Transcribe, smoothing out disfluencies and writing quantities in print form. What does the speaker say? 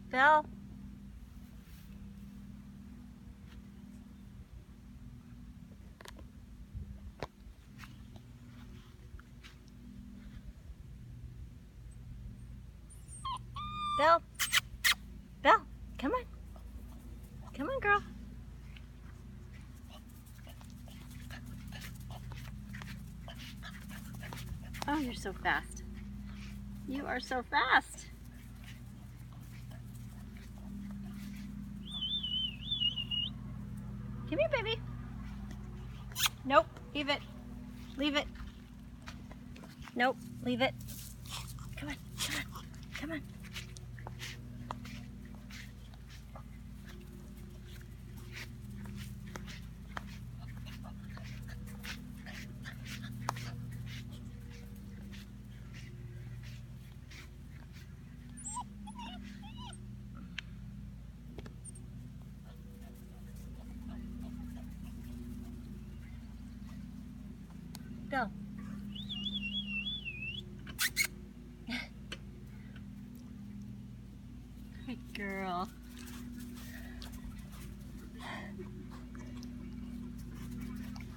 Bill. Bill. Bill, come on. Come on, girl. Oh, you're so fast. You are so fast. Come here, baby. Nope, leave it. Leave it. Nope, leave it. Come on, come on, come on. Go. Good girl.